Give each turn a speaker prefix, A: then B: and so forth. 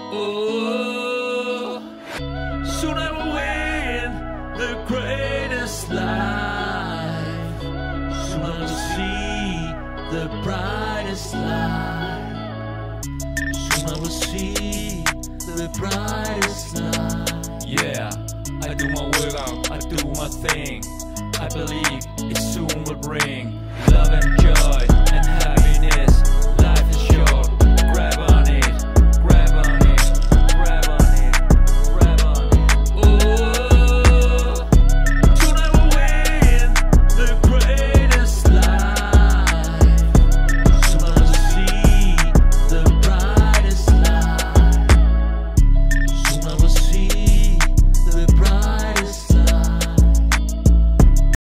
A: Oh, soon I will win the greatest life. Soon I will see the brightest light. Soon I will see the brightest light. Yeah, I do my workout, I do my thing. I believe it soon will bring love.